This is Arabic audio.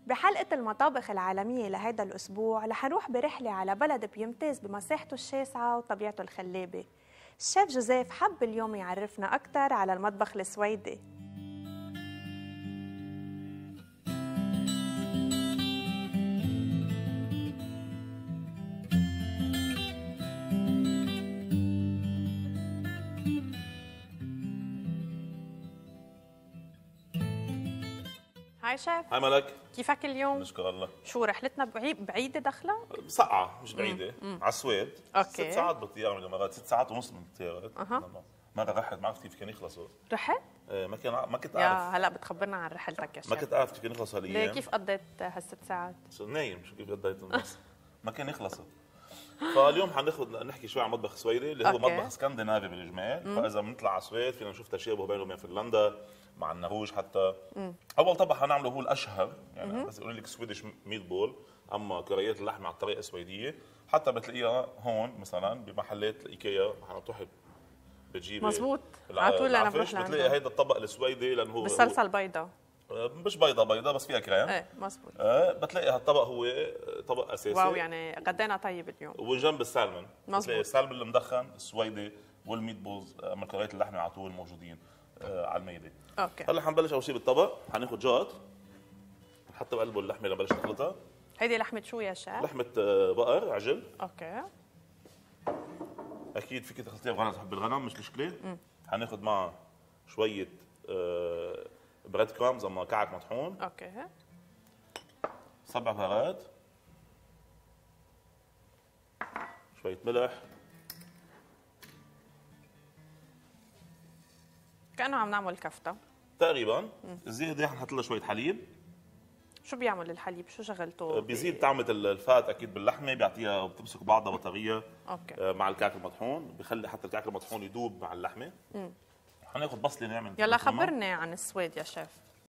بحلقة المطابخ العالمية لهيدا الأسبوع رح نروح برحلة على بلد بيمتاز بمساحته الشاسعة وطبيعته الخلابة. الشيف جوزيف حب اليوم يعرفنا أكثر على المطبخ السويدي. هاي شيف. هاي ملك. كيفك اليوم؟ نشكر الله. شو رحلتنا بعيدة دخلة؟ سقعة مش بعيدة، على السويد. اوكي. 6 ساعات بالطيارة من الامارات، 6 ساعات ونص من الطيارات. مرة رحت ما عرفت كيف كان يخلصوا. رحت؟ ما كنت يا اعرف. هلا بتخبرنا عن رحلتك يا شيف. ما كنت اعرف كيف كان يخلصوا هالايام. ليه كيف قضيت هالست ساعات؟ نايم شو كيف قضيت النص. ما كان يخلصوا. فاليوم نحكي شوي عن مطبخ سويدي اللي هو أوكي. مطبخ اسكندنافي بالاجمال. فاذا بنطلع على السويد فينا نشوف تشابه بينه وبين فنلندا مع النرويج حتى. اول طبق حنعمله هو الاشهر يعني بس يقولوا لك سويدش ميت بول، اما كريات اللحمه على الطريقه السويديه حتى بتلاقيها هون مثلا بمحلات الايكيا بتروحي بتجيبي مزبوط على طول انا بروح بتلاقي لعنده هيدا الطبق السويدي لانه هو بالصلصه البيضاء. مش بيضه بس فيها كريم. ايه مزبوط. بتلاقي هالطبق هو طبق اساسي. واو يعني غدينا طيب اليوم. وجنب السالمون مزبوط. بتلاقي السالمون المدخن السويدي والميت بولز من كريات اللحمه على طول موجودين على الميده. اوكي. هلا حنبلش اول شيء بالطبق، حناخذ جات نحط بقلبه اللحمه لنبلش نخلطها. هيدي لحمه شو يا شيف؟ لحمه بقر عجل. اوكي. اكيد فيك تخلطيها بغنم، تحب الغنم مش مشكله. حناخذ معها شويه بريد كرامز اما كعك مطحون. اوكي. 7 بهارات، شويه ملح، كأنه عم نعمل كفتة تقريبا. الزياده حنحط لها شويه حليب. شو بيعمل الحليب؟ شو شغلته؟ بيزيد طعمه الفات اكيد باللحمه، بيعطيها بتمسك بعضها بطريه. اوكي. مع الكعك المطحون بخلي حتى الكعك المطحون يدوب مع اللحمه. حناخذ بصله نعمل. يلا خبرني عن السويد يا شيف.